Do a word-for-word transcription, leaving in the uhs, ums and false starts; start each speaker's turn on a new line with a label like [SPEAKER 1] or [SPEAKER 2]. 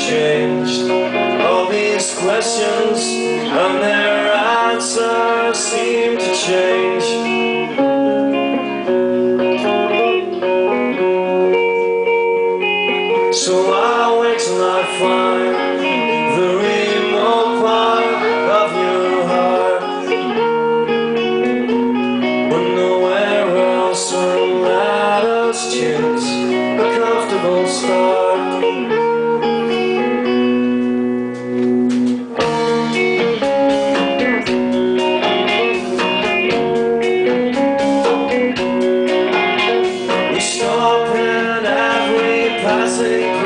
[SPEAKER 1] changed all these questions, and their answers seem to change. So I'll wait till I find the remote part of your heart, when nowhere else will let us choose a comfortable start. We stop in every passing